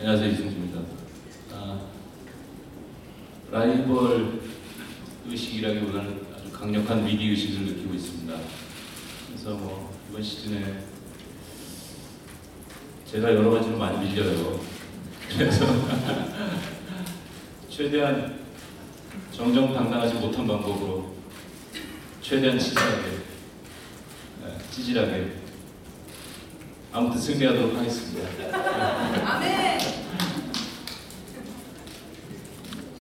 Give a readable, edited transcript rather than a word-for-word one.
안녕하세요, 이승주입니다. 라이벌 의식이라기보다는 아주 강력한 위기 의식을 느끼고 있습니다. 그래서 이번 시즌에 제가 여러 가지로 많이 밀려요. 그래서 최대한 정정당당하지 못한 방법으로 최대한 찌질하게 아무튼 승리하도록 하겠습니다. 아멘.